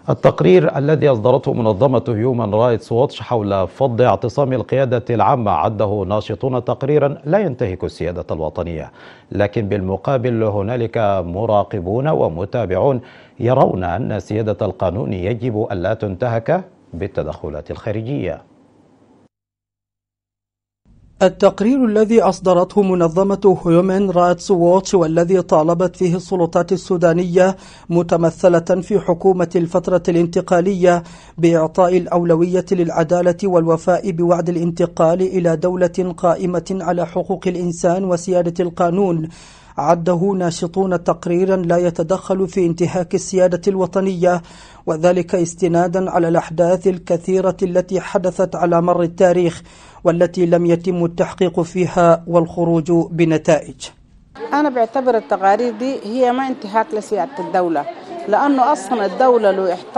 التقرير الذي أصدرته منظمة هيومان رايتس ووتش حول فض اعتصام القيادة العامة عده ناشطون تقريرا لا ينتهك السيادة الوطنية، لكن بالمقابل هنالك مراقبون ومتابعون يرون أن سيادة القانون يجب ألا تنتهك بالتدخلات الخارجية. التقرير الذي أصدرته منظمة هيومان رايتس ووتش والذي طالبت فيه السلطات السودانية متمثلة في حكومة الفترة الانتقالية بإعطاء الأولوية للعدالة والوفاء بوعد الانتقال إلى دولة قائمة على حقوق الإنسان وسيادة القانون، عده ناشطون تقريرا لا يتدخل في انتهاك السيادة الوطنية، وذلك استنادا على الأحداث الكثيرة التي حدثت على مر التاريخ والتي لم يتم التحقيق فيها والخروج بنتائج. أنا بعتبر التقارير دي هي ما انتهاك لسيادة الدولة، لأنه أصلا الدولة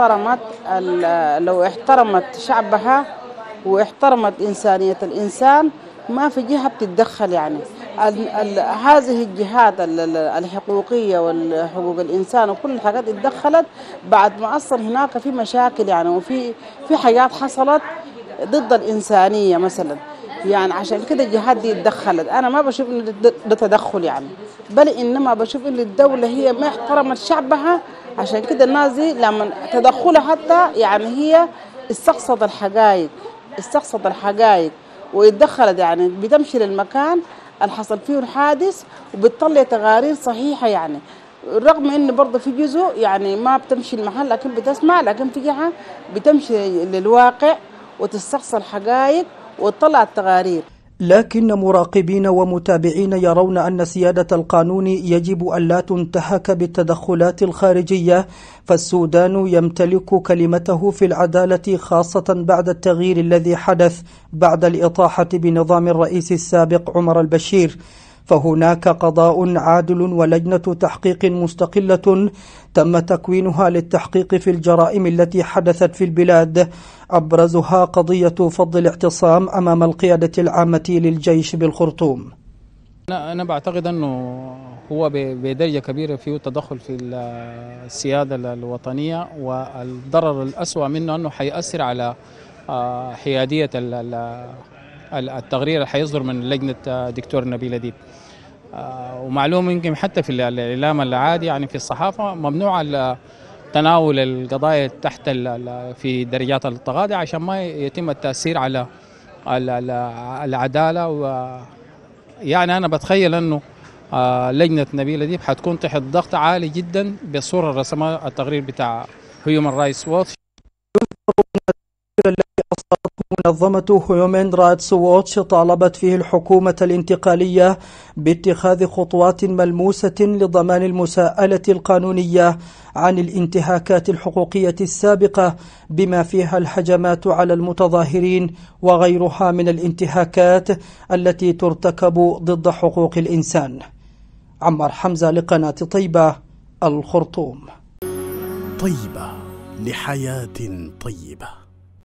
لو احترمت شعبها واحترمت إنسانية الإنسان ما في جهة بتتدخل. يعني هذه الجهات الحقوقية والحقوق الإنسان وكل الحاجات اتدخلت بعد ما أصلا هناك في مشاكل يعني وفي حاجات حصلت ضد الإنسانية مثلا. يعني عشان كده الجهات دي اتدخلت. أنا ما بشوف إن ده تدخل يعني، بل إنما بشوف إن الدولة هي ما احترمت شعبها. عشان كده الناس دي لما تدخلها حتى يعني هي استقصد الحقائق واتدخلت، يعني بتمشي للمكان اللي حصل فيه الحادث وبتطلع تقارير صحيحة. يعني رغم إن برضه في جزء يعني ما بتمشي المحل لكن بتسمع، لكن في جهة بتمشي للواقع وتستقصى الحقائق وتطلع التقارير. لكن مراقبين ومتابعين يرون أن سيادة القانون يجب أن لا تنتهك بالتدخلات الخارجية، فالسودان يمتلك كلمته في العدالة خاصة بعد التغيير الذي حدث بعد الإطاحة بنظام الرئيس السابق عمر البشير، فهناك قضاء عادل ولجنة تحقيق مستقلة تم تكوينها للتحقيق في الجرائم التي حدثت في البلاد، أبرزها قضية فض الاعتصام أمام القيادة العامة للجيش بالخرطوم. أنا بعتقد أنه هو بدرجة كبيرة فيه تدخل في السيادة الوطنية، والضرر الأسوأ منه أنه حيأثر على حيادية التقرير اللي حيصدر من لجنة دكتور نبيل أديب. ومعلوم يمكن حتى في الإعلام العادي يعني في الصحافة ممنوع تناول القضايا تحت في درجات التقاضي عشان ما يتم التأثير على العدالة. ويعني أنا بتخيل أنه لجنة نبيل أديب حتكون تحت ضغط عالي جدا بالصورة الرسمها التقرير بتاع هيومان رايتس ووتش. منظمة هيومان رايتس ووتش طالبت فيه الحكومة الانتقالية باتخاذ خطوات ملموسة لضمان المساءلة القانونية عن الانتهاكات الحقوقية السابقة بما فيها الهجمات على المتظاهرين وغيرها من الانتهاكات التي ترتكب ضد حقوق الإنسان. عمار حمزة لقناة طيبة، الخرطوم. طيبة لحياة طيبة.